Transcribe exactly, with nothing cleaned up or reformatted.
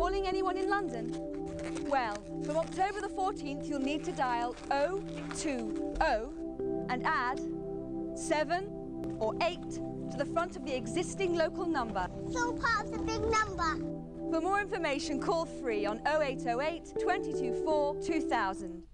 calling anyone in London? Well, from October the fourteenth, you'll need to dial oh two oh and add seven or eight to the front of the existing local number. So part of the big number. For more information, call free on oh eight oh eight, two two four, two thousand.